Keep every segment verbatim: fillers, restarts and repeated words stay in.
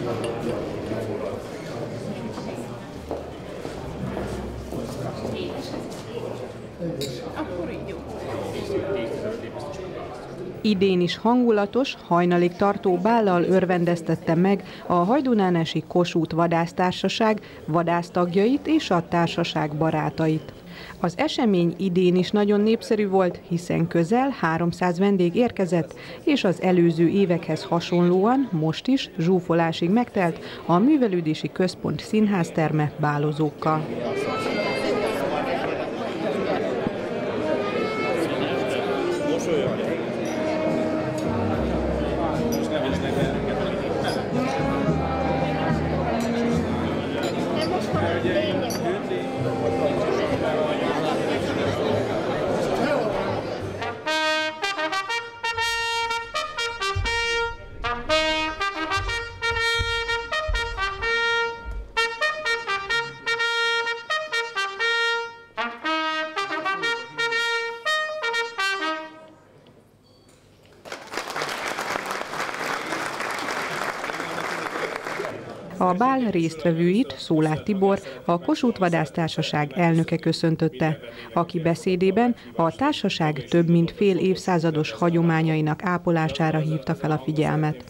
Idén is hangulatos, hajnalig tartó bállal örvendeztette meg a Hajdúnánási Kossuth Vadásztársaság vadásztagjait és a társaság barátait. Az esemény idén is nagyon népszerű volt, hiszen közel háromszáz vendég érkezett, és az előző évekhez hasonlóan most is zsúfolásig megtelt a Művelődési Központ színházterme bálozókkal. A bál résztvevőit Szolát Tibor, a Kossuth Vadásztársaság elnöke köszöntötte, aki beszédében a társaság több mint fél évszázados hagyományainak ápolására hívta fel a figyelmet.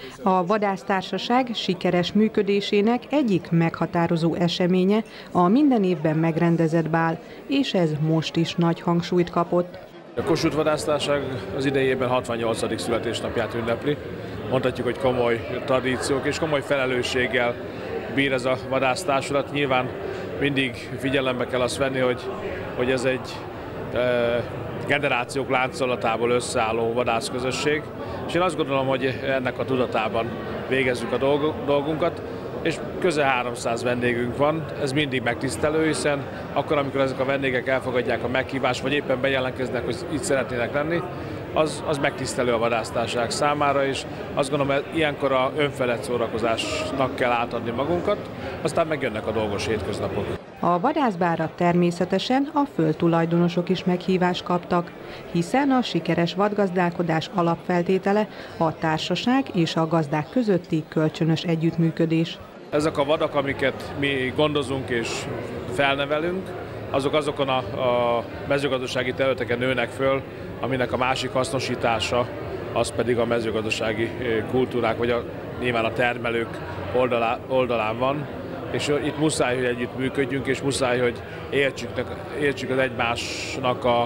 A vadásztársaság sikeres működésének egyik meghatározó eseménye a minden évben megrendezett bál, és ez most is nagy hangsúlyt kapott. A Kossuth Vadásztársaság az idejében hatvannyolcadik születésnapját ünnepli. Mondhatjuk, hogy komoly tradíciók és komoly felelősséggel bír ez a vadásztársulat. Nyilván mindig figyelembe kell azt venni, hogy, hogy ez egy e, generációk láncolatából összeálló vadászközösség. És én azt gondolom, hogy ennek a tudatában végezzük a dolgunkat, és közel háromszáz vendégünk van, ez mindig megtisztelő, hiszen akkor, amikor ezek a vendégek elfogadják a meghívást, vagy éppen bejelentkeznek, hogy itt szeretnének lenni, az, az megtisztelő a vadásztársaság számára, és azt gondolom, hogy ilyenkor a önfelett szórakozásnak kell átadni magunkat, aztán megjönnek a dolgos hétköznapok. A vadászbálra természetesen a földtulajdonosok is meghívást kaptak, hiszen a sikeres vadgazdálkodás alapfeltétele a társaság és a gazdák közötti kölcsönös együttműködés. Ezek a vadak, amiket mi gondozunk és felnevelünk, azok azokon a, a mezőgazdasági területeken nőnek föl, aminek a másik hasznosítása, az pedig a mezőgazdasági kultúrák, vagy a, nyilván a termelők oldalá, oldalán van. És itt muszáj, hogy együtt működjünk, és muszáj, hogy értsük, értsük az egymásnak a,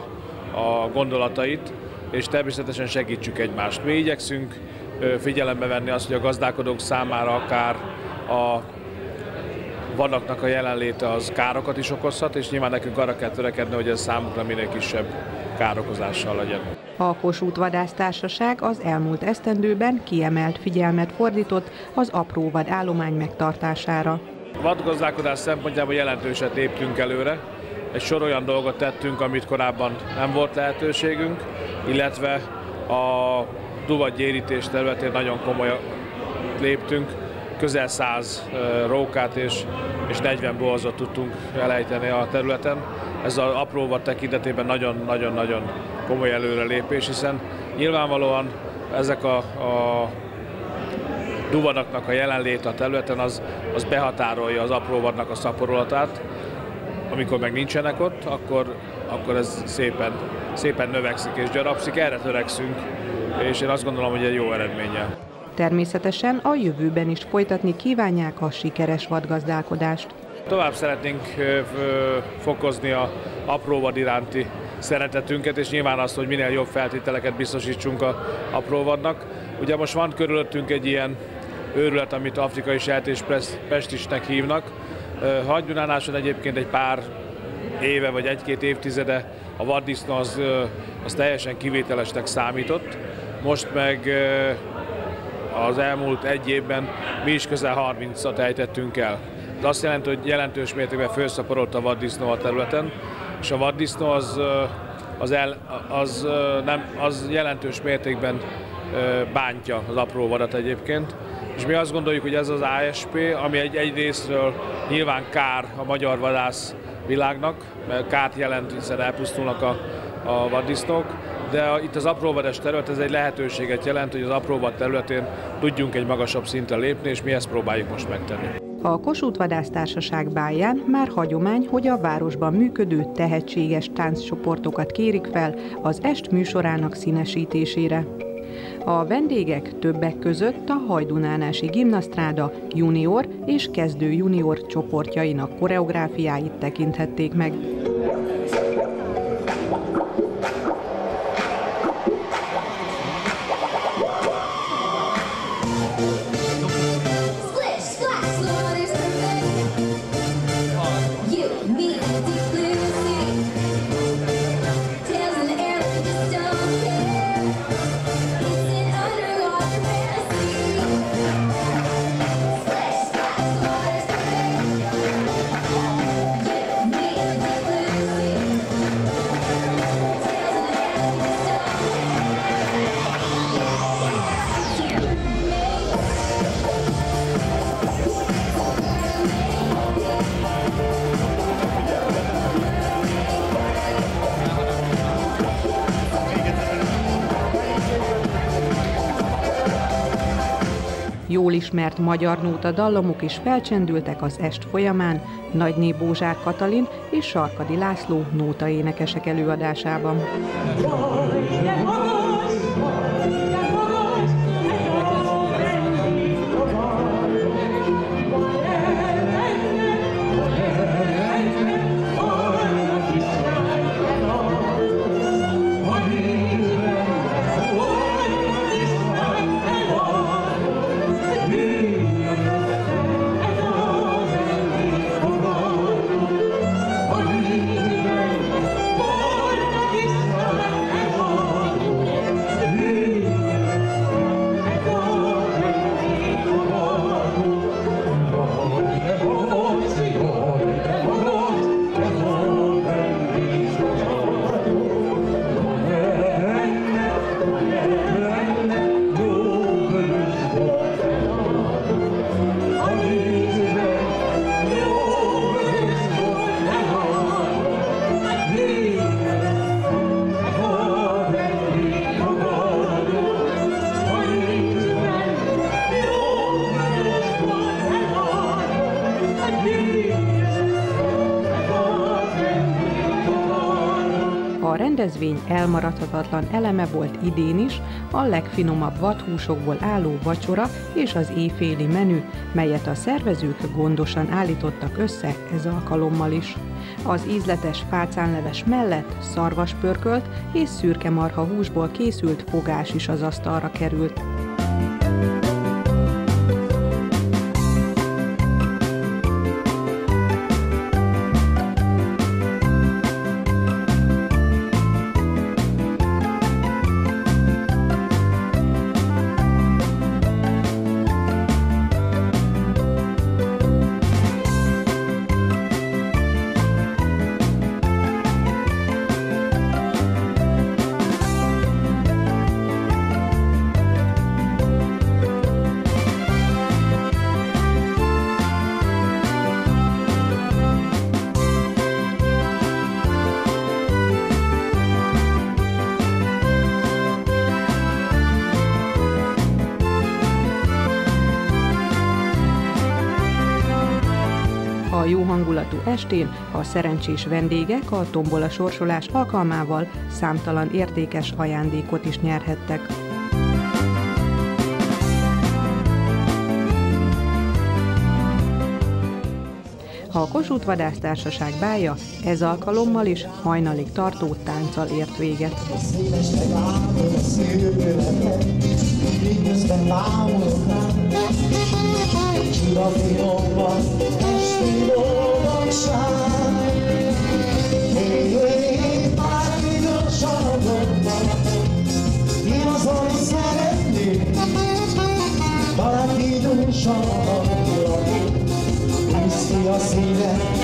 a gondolatait, és természetesen segítsük egymást. Mi igyekszünk figyelembe venni azt, hogy a gazdálkodók számára akár a vadaknak a jelenléte az károkat is okozhat, és nyilván nekünk arra kell törekedni, hogy ez számukra minél kisebb károkozással legyen. A Kossuth Vadásztársaság az elmúlt esztendőben kiemelt figyelmet fordított az apróvad állomány megtartására. A vadgazdálkodás szempontjából jelentősen léptünk előre. Egy sor olyan dolgot tettünk, amit korábban nem volt lehetőségünk, illetve a duvadgyérítés területén nagyon komolyan léptünk. Közel száz rókát és, és negyven borzot tudtunk elejteni a területen. Ez az apróvad tekintetében nagyon-nagyon-nagyon komoly előrelépés, hiszen nyilvánvalóan ezek a, a duvadaknak a jelenléte a területen az, az behatárolja az apróvadnak a szaporulatát. Amikor meg nincsenek ott, akkor, akkor ez szépen, szépen növekszik és gyarapszik. Erre törekszünk, és én azt gondolom, hogy egy jó eredménnyel. Természetesen a jövőben is folytatni kívánják a sikeres vadgazdálkodást. Tovább szeretnénk fokozni az apróvad iránti szeretetünket, és nyilván azt, hogy minél jobb feltételeket biztosítsunk az apróvadnak. Ugye most van körülöttünk egy ilyen őrület, amit afrikai sertéspestisnek hívnak. Hajdúnánáson egyébként egy pár éve vagy egy-két évtizede a vaddisznó az, az teljesen kivételesnek számított. Most meg az elmúlt egy évben mi is közel harmincat ejtettünk el. Ez azt jelenti, hogy jelentős mértékben felszaporolt a vaddisznó a területen, és a vaddisznó az, az, el, az, nem, az jelentős mértékben bántja az apró vadat egyébként. És mi azt gondoljuk, hogy ez az á es pé, ami egy, egy részről nyilván kár a magyar vadász világnak, mert kárt jelent, hiszen elpusztulnak a, a vaddisznók, de a, itt az apróvadas terület, ez egy lehetőséget jelent, hogy az apróvad területén tudjunk egy magasabb szintre lépni, és mi ezt próbáljuk most megtenni. A Kossuth Vadásztársaság báján már hagyomány, hogy a városban működő tehetséges tánccsoportokat kérik fel az est műsorának színesítésére. A vendégek többek között a Hajdunánási Gimnasztráda junior és kezdő junior csoportjainak koreográfiáit tekinthették meg. Jól ismert magyar nóta dallamok is felcsendültek az est folyamán Nagyné Bózsár Katalin és Sarkadi László nótaénekesek előadásában. A rendezvény elmaradhatatlan eleme volt idén is a legfinomabb vadhúsokból álló vacsora és az éjféli menü, melyet a szervezők gondosan állítottak össze ez alkalommal is. Az ízletes fácánleves mellett szarvaspörkölt és szürke marha húsból készült fogás is az asztalra került. A jó hangulatú estén a szerencsés vendégek a tombola sorsolás alkalmával számtalan értékes ajándékot is nyerhettek. A Kossuth Vadásztársaság bája ez alkalommal is hajnalig tartó tánccal ért véget. Valaki dúsan hallani, viszi a szíve.